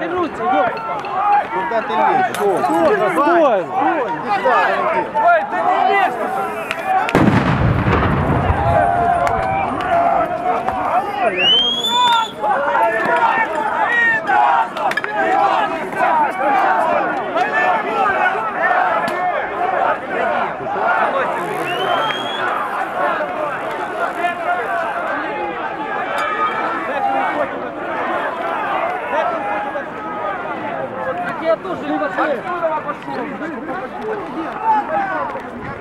ты руки, ёпта. Куда ты лезешь? Стой! Ой, ты не лезь! Я тоже не пошел.